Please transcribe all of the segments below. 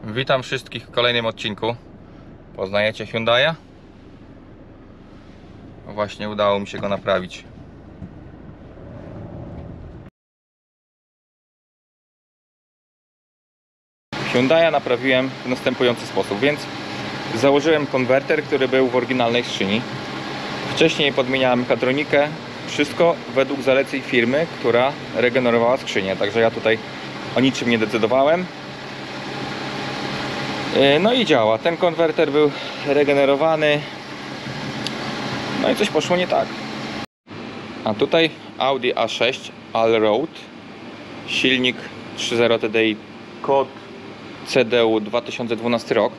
Witam wszystkich w kolejnym odcinku. Poznajecie Hyundai'a? Właśnie udało mi się go naprawić. Hyundai'a naprawiłem w następujący sposób, więc założyłem konwerter, który był w oryginalnej skrzyni. Wcześniej podmieniałem mechatronikę. Wszystko według zaleceń firmy, która regenerowała skrzynię. Także ja tutaj o niczym nie decydowałem. No i działa. Ten konwerter był regenerowany. No i coś poszło nie tak. A tutaj Audi A6 Allroad, silnik 3.0 TDI, kod CDU 2012 rok.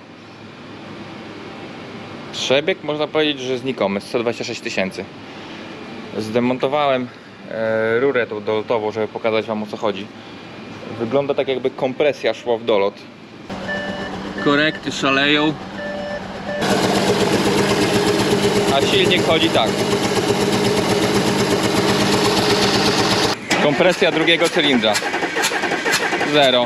Przebieg można powiedzieć, że znikomy, 126 000. Zdemontowałem rurę tą dolotową, żeby pokazać wam, o co chodzi. Wygląda tak, jakby kompresja szła w dolot. Korekty szaleją, a silnik chodzi tak. Kompresja drugiego cylindra 0.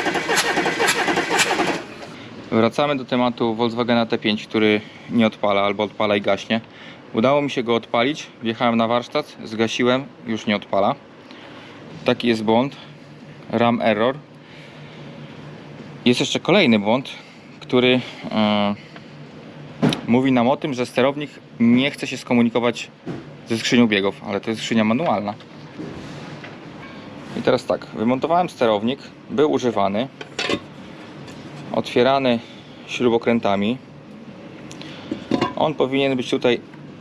Wracamy do tematu Volkswagena T5, który nie odpala albo odpala i gaśnie. Udało mi się go odpalić, wjechałem na warsztat, zgasiłem, już nie odpala. Taki jest błąd, RAM error. Jest jeszcze kolejny błąd, który mówi nam o tym, że sterownik nie chce się skomunikować ze skrzynią biegów, ale to jest skrzynia manualna. I teraz tak, wymontowałem sterownik, był używany, otwierany śrubokrętami. On powinien być tutaj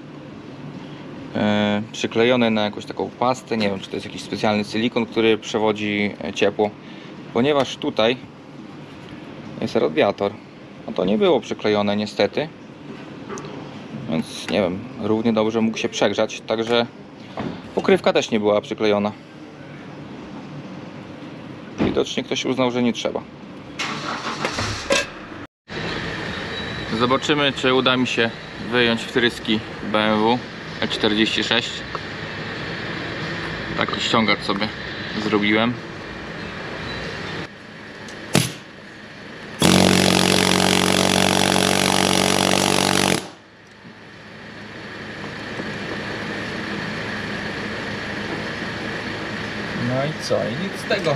przyklejony na jakąś taką pastę, nie wiem, czy to jest jakiś specjalny silikon, który przewodzi ciepło, ponieważ tutaj jest radiator, a to nie było przyklejone niestety, więc nie wiem, równie dobrze mógł się przegrzać, także pokrywka też nie była przyklejona. Widocznie ktoś uznał, że nie trzeba. Zobaczymy, czy uda mi się wyjąć wtryski BMW E46. Taki ściągacz sobie zrobiłem. No i co? I nic z tego.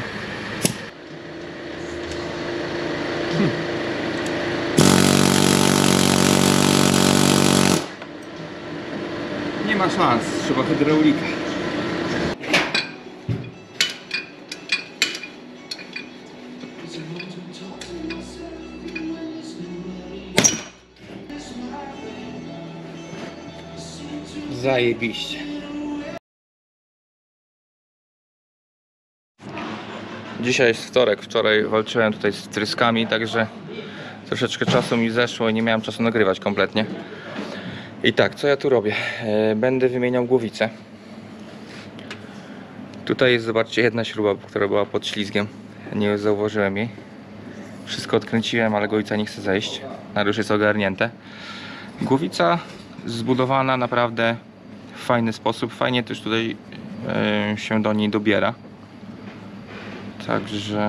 Nie ma szans, trzeba hydraulika. Zajebiście. Dzisiaj jest wtorek, wczoraj walczyłem tutaj z wtryskami, także troszeczkę czasu mi zeszło i nie miałem czasu nagrywać kompletnie. I tak, co ja tu robię? Będę wymieniał głowicę. Tutaj jest, zobaczcie, jedna śruba, która była pod ślizgiem. Nie zauważyłem jej. Wszystko odkręciłem, ale głowica nie chce zejść. Na już jest ogarnięte. Głowica zbudowana naprawdę w fajny sposób. Fajnie też tutaj się do niej dobiera. Także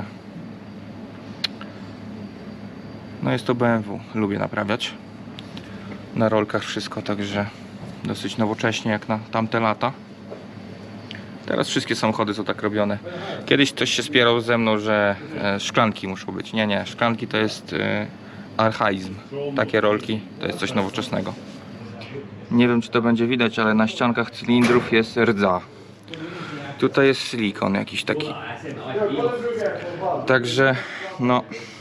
no jest to BMW. Lubię naprawiać. Na rolkach wszystko, także dosyć nowocześnie jak na tamte lata. Teraz wszystkie samochody są tak robione. Kiedyś ktoś się spierał ze mną, że szklanki muszą być. Nie, szklanki to jest archaizm. Takie rolki to jest coś nowoczesnego. Nie wiem, czy to będzie widać, ale na ściankach cylindrów jest rdza. Tutaj jest silikon jakiś taki. Także no,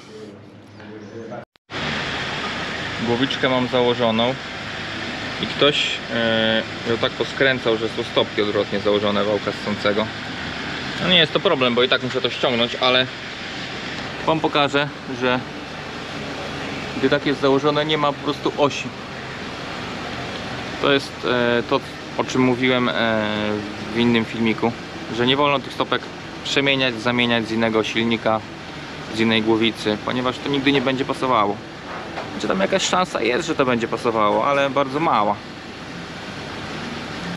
głowiczkę mam założoną i ktoś ją tak poskręcał, że są stopki odwrotnie założone wałka ssącego. No nie jest to problem, bo i tak muszę to ściągnąć, ale wam pokażę, że gdy tak jest założone, nie ma po prostu osi. To jest to, o czym mówiłem w innym filmiku, że nie wolno tych stopek przemieniać, zamieniać z innego silnika, z innej głowicy, ponieważ to nigdy nie będzie pasowało. Czy tam jakaś szansa jest, że to będzie pasowało, ale bardzo mała.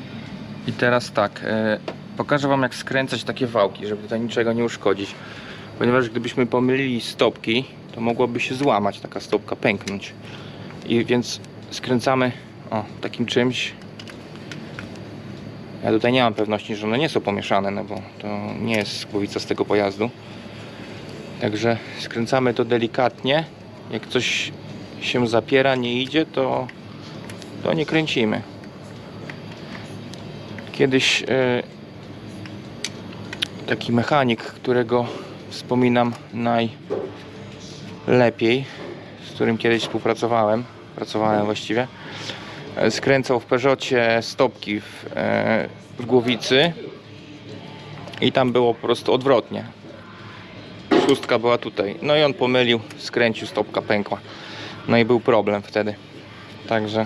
I teraz tak, pokażę wam, jak skręcać takie wałki, żeby tutaj niczego nie uszkodzić. ponieważ gdybyśmy pomylili stopki, to mogłaby się złamać, taka stopka pęknąć. I więc skręcamy takim czymś. Ja tutaj nie mam pewności, że one nie są pomieszane, no bo to nie jest głowica z tego pojazdu. Także skręcamy to delikatnie. Jak coś się zapiera, nie idzie, to nie kręcimy. Kiedyś taki mechanik, którego wspominam najlepiej, z którym kiedyś współpracowałem, właściwie, skręcał w Peugeocie stopki w głowicy i tam było po prostu odwrotnie. Szóstka była tutaj, no i on pomylił, skręcił, stopka pękła, no i był problem wtedy. Także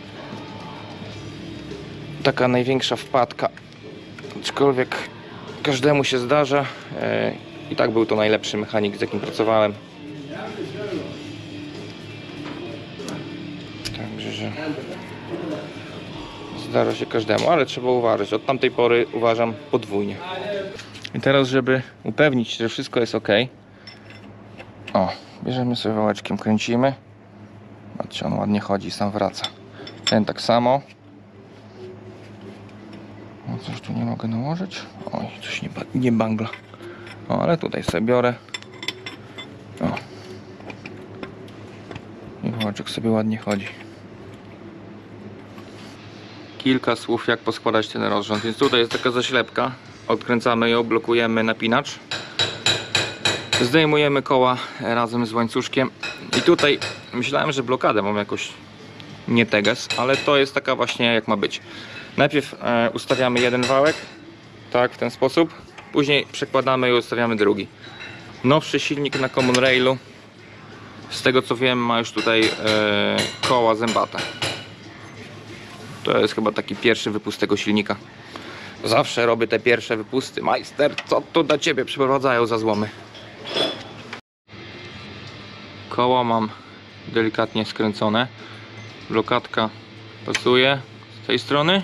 taka największa wpadka, aczkolwiek każdemu się zdarza. I tak był to najlepszy mechanik, z jakim pracowałem. Także, że zdarza się każdemu, ale trzeba uważać. Od tamtej pory uważam podwójnie. I teraz, żeby upewnić się, że wszystko jest ok, bierzemy sobie wałeczkiem, kręcimy. Patrzcie, on ładnie chodzi, sam wraca. Ten tak samo. Coś tu nie mogę nałożyć. Oj, coś nie bangla. Ale tutaj sobie biorę. I wałeczek sobie ładnie chodzi. Kilka słów, jak poskładać ten rozrząd. Więc tutaj jest taka zaślepka. Odkręcamy ją, blokujemy napinacz. Zdejmujemy koła razem z łańcuszkiem. I tutaj myślałem, że blokadę mam jakoś nie teges, ale to jest taka właśnie, jak ma być. Najpierw ustawiamy jeden wałek, tak, w ten sposób. Później przekładamy i ustawiamy drugi. Nowszy silnik na Common Railu, z tego co wiem, ma już tutaj koła zębate. To jest chyba taki pierwszy wypust tego silnika. Zawsze robię te pierwsze wypusty. Majster, co to dla ciebie przeprowadzają za złomy? Koła mam delikatnie skręcone. Blokadka pasuje z tej strony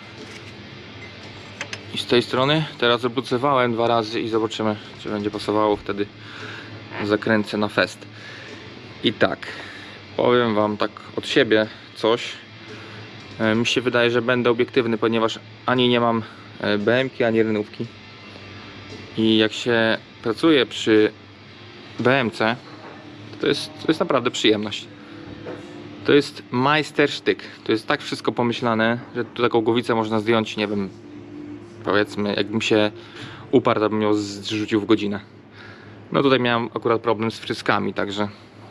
i z tej strony. Teraz obrócywałem 2 razy i zobaczymy, czy będzie pasowało. Wtedy zakręcę na fest. I tak, powiem wam tak od siebie coś. Mi się wydaje, że będę obiektywny, ponieważ ani nie mam BM-ki, ani renówki. I jak się pracuje przy BMC, to jest naprawdę przyjemność. To jest majstersztyk. To jest tak wszystko pomyślane, że tu taką głowicę można zdjąć, nie wiem, powiedzmy, jakbym się uparł, to bym ją zrzucił w godzinę. No tutaj miałem akurat problem z wtryskami, także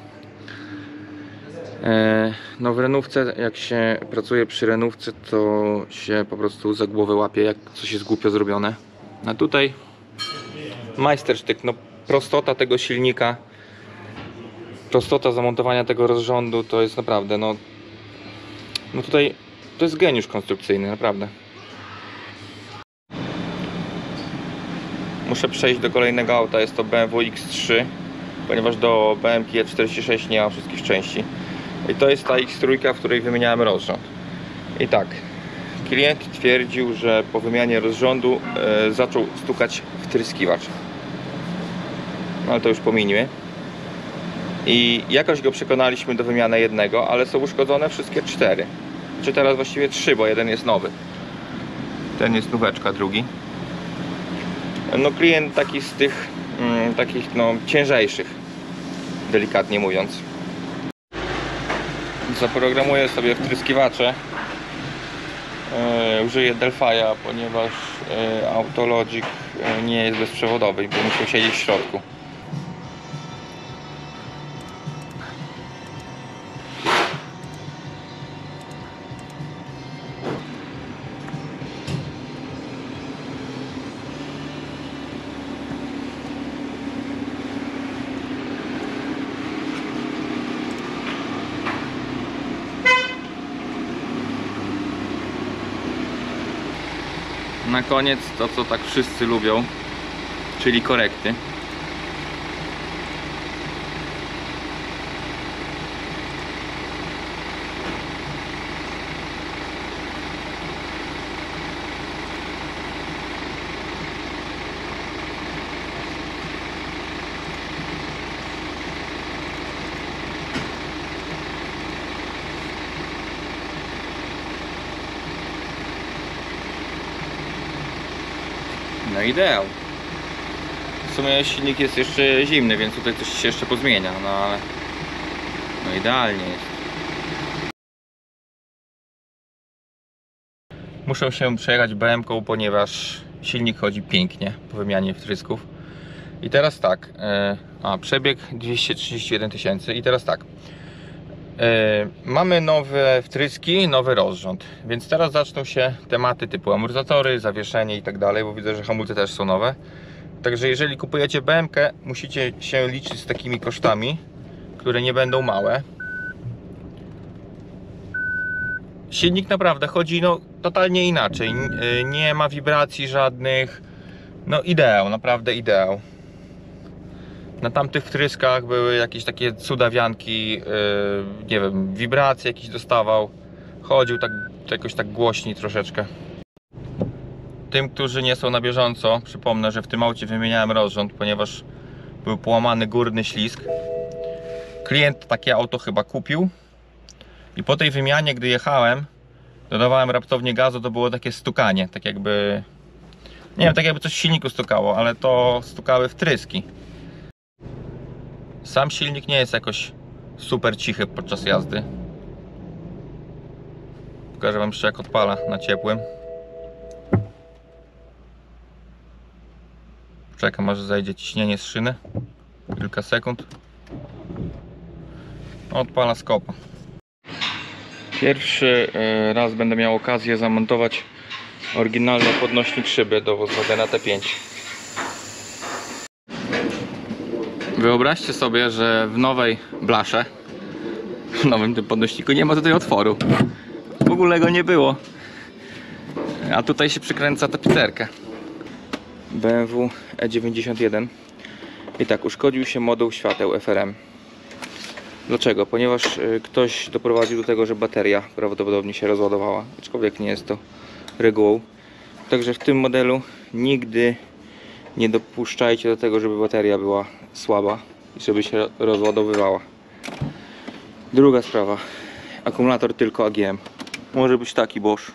no w renówce, jak się pracuje przy renówce, to się po prostu za głowę łapie, jak coś jest głupio zrobione. A tutaj majstersztyk, no prostota tego silnika, prostota zamontowania tego rozrządu to jest naprawdę, no tutaj to jest geniusz konstrukcyjny, naprawdę. Muszę przejść do kolejnego auta, jest to BMW X3, ponieważ do BMW E46 nie ma wszystkich części. I to jest ta X3, w której wymieniałem rozrząd. I tak, klient twierdził, że po wymianie rozrządu zaczął stukać wtryskiwacz. No ale to już pomińmy. I jakoś go przekonaliśmy do wymiany jednego, ale są uszkodzone wszystkie 4. Czy teraz właściwie 3, bo jeden jest nowy. Ten jest nóweczka, drugi. No klient taki z tych takich no ciężejszych, delikatnie mówiąc. Zaprogramuję sobie wtryskiwacze. Użyję Delphi'a, ponieważ Autologic nie jest bezprzewodowy i bym musiał siedzieć w środku. Na koniec to, co tak wszyscy lubią, czyli korekty. No ideał. W sumie silnik jest jeszcze zimny, więc tutaj coś się jeszcze pozmienia, no ale no idealnie jest. Muszę się przejechać BM-ką, ponieważ silnik chodzi pięknie po wymianie wtrysków. I teraz tak, przebieg 231 tysięcy i teraz tak, mamy nowe wtryski, nowy rozrząd, więc teraz zaczną się tematy typu amortyzatory, zawieszenie i tak dalej, bo widzę, że hamulce też są nowe. Także jeżeli kupujecie BM-kę, musicie się liczyć z takimi kosztami, które nie będą małe. Silnik naprawdę chodzi no totalnie inaczej, nie ma wibracji żadnych, no ideał, naprawdę ideał. Na tamtych wtryskach były jakieś takie cudawianki, nie wiem, wibracje jakieś dostawał, chodził tak jakoś tak głośniej troszeczkę. Tym, którzy nie są na bieżąco, przypomnę, że w tym aucie wymieniałem rozrząd, ponieważ był połamany górny ślizg. Klient takie auto chyba kupił i po tej wymianie, gdy jechałem, dodawałem raptownie gazu, to było takie stukanie, tak jakby, nie wiem, tak jakby coś w silniku stukało, ale to stukały wtryski. Sam silnik nie jest jakoś super cichy podczas jazdy. Pokażę wam jeszcze, jak odpala na ciepłym. Czekam, aż zejdzie ciśnienie z szyny. Kilka sekund. Odpala z kopa. Pierwszy raz będę miał okazję zamontować oryginalny podnośnik szyby do Volkswagena T5. Wyobraźcie sobie, że w nowej blasze, w nowym tym podnośniku nie ma tutaj otworu. W ogóle go nie było. A tutaj się przykręca tapicerkę. BMW E91. I tak, uszkodził się moduł świateł FRM. Dlaczego? Ponieważ ktoś doprowadził do tego, że bateria prawdopodobnie się rozładowała. Aczkolwiek nie jest to regułą. Także w tym modelu nigdy nie dopuszczajcie do tego, żeby bateria była słaba i żeby się rozładowywała. Druga sprawa. Akumulator tylko AGM. Może być taki Bosch.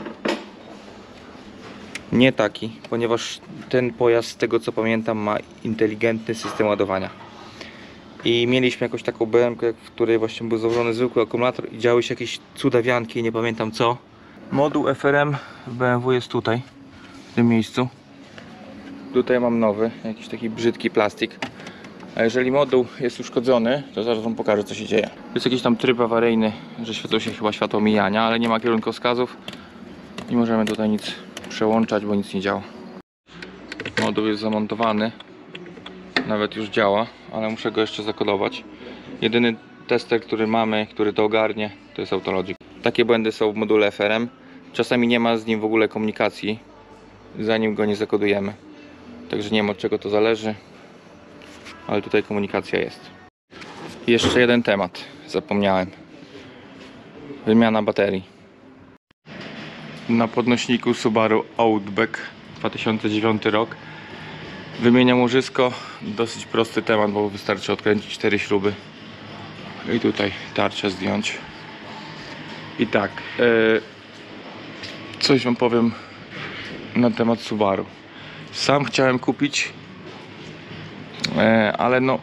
Nie taki, ponieważ ten pojazd, z tego co pamiętam, ma inteligentny system ładowania. I mieliśmy jakąś taką BM-kę, w której właśnie był założony zwykły akumulator i działy się jakieś cudawianki, nie pamiętam co. Moduł FRM w BMW jest tutaj, w tym miejscu. Tutaj mam nowy, jakiś taki brzydki plastik. A jeżeli moduł jest uszkodzony, to zaraz wam pokażę, co się dzieje. Jest jakiś tam tryb awaryjny, że świecą się chyba światło mijania, ale nie ma kierunkowskazów. Nie możemy tutaj nic przełączać, bo nic nie działa. Moduł jest zamontowany, nawet już działa, ale muszę go jeszcze zakodować. Jedyny tester, który mamy, który to ogarnie, to jest Autologic. Takie błędy są w module FRM. Czasami nie ma z nim w ogóle komunikacji, zanim go nie zakodujemy. Także nie wiem, od czego to zależy, ale tutaj komunikacja jest. Jeszcze jeden temat, zapomniałem. Wymiana baterii. Na podnośniku Subaru Outback 2009 rok wymieniam łożysko. Dosyć prosty temat, bo wystarczy odkręcić 4 śruby i tutaj tarczę zdjąć. I tak, coś wam powiem na temat Subaru. Sam chciałem kupić, ale no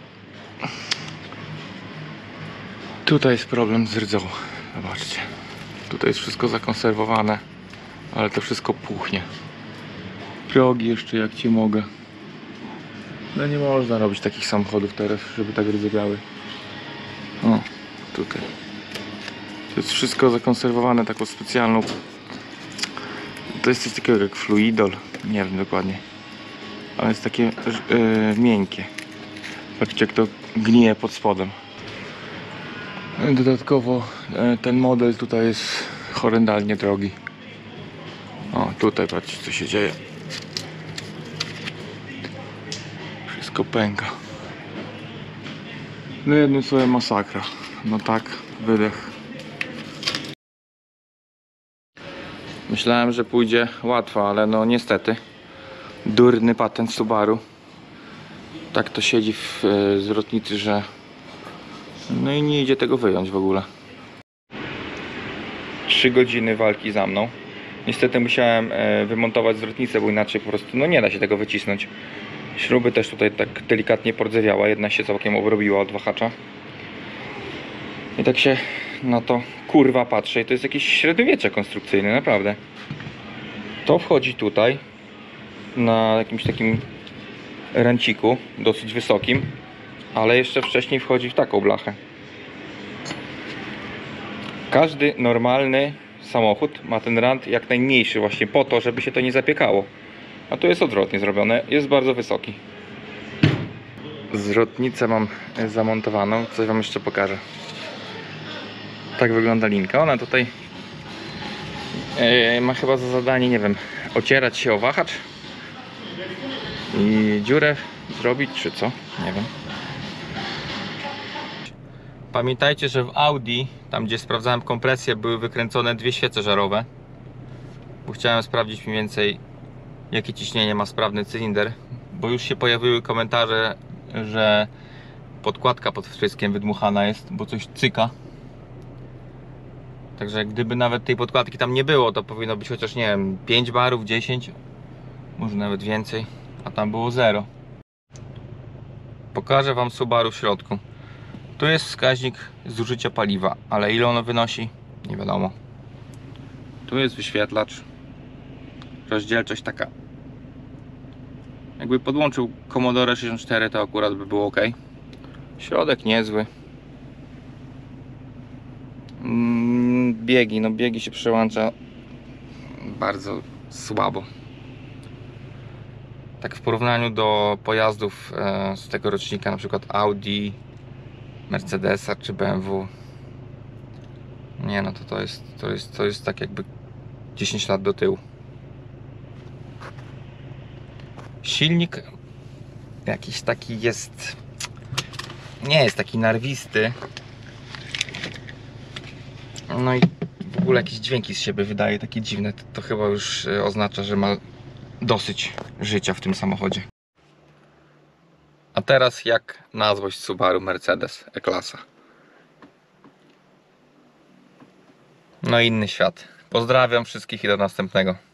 tutaj jest problem z rdzą. Zobaczcie, tutaj jest wszystko zakonserwowane, ale to wszystko puchnie. Progi jeszcze jak ci mogę. No nie można robić takich samochodów teraz, żeby tak rdzewiały. O, tutaj. To jest wszystko zakonserwowane taką specjalną. To jest coś takiego jak fluidol, nie wiem dokładnie. Ale jest takie miękkie. Patrzcie, jak to gnije pod spodem. Dodatkowo ten model tutaj jest horrendalnie drogi. O, tutaj patrzcie, co się dzieje. Wszystko pęka. No jednym słowem masakra. No tak, wydech. Myślałem, że pójdzie łatwo, ale no niestety. Durny patent Subaru. Tak to siedzi w zwrotnicy, że no i nie idzie tego wyjąć w ogóle. 3 godziny walki za mną. Niestety musiałem wymontować zwrotnicę, bo inaczej po prostu no nie da się tego wycisnąć. Śruby też tutaj tak delikatnie pordzewiała, jedna się całkiem obrobiła od wahacza. I tak się na to kurwa patrzę i to jest jakieś średniowiecze konstrukcyjne, naprawdę. To wchodzi tutaj na jakimś takim ranciku, dosyć wysokim, ale jeszcze wcześniej wchodzi w taką blachę. Każdy normalny samochód ma ten rant jak najmniejszy właśnie po to, żeby się to nie zapiekało. A tu jest odwrotnie zrobione, jest bardzo wysoki. Zwrotnicę mam zamontowaną, coś wam jeszcze pokażę. Tak wygląda linka. Ona tutaj ma chyba za zadanie, nie wiem, ocierać się o wahacz i dziurę zrobić, czy co? Nie wiem. Pamiętajcie, że w Audi, tam gdzie sprawdzałem kompresję, były wykręcone dwie świece żarowe, bo chciałem sprawdzić mniej więcej, jakie ciśnienie ma sprawny cylinder, bo już się pojawiły komentarze, że podkładka pod wtryskiem wydmuchana jest, bo coś cyka. Także gdyby nawet tej podkładki tam nie było, to powinno być chociaż, nie wiem, 5 barów, 10, może nawet więcej, a tam było 0. Pokażę wam Subaru w środku. Tu jest wskaźnik zużycia paliwa, ale ile ono wynosi, nie wiadomo. Tu jest wyświetlacz. Rozdzielczość taka. Jakby podłączył Commodore 64, to akurat by było ok. Środek niezły. Biegi, no biegi się przełącza bardzo słabo. Tak w porównaniu do pojazdów z tego rocznika, na przykład Audi, Mercedesa czy BMW, nie no, to jest tak jakby 10 lat do tyłu. Silnik jakiś taki jest, nie jest taki narwisty. No i w ogóle jakieś dźwięki z siebie wydaje, takie dziwne. To chyba już oznacza, że ma dosyć życia w tym samochodzie. A teraz jak nazwać Subaru Mercedes E-klasa? No inny świat. Pozdrawiam wszystkich i do następnego.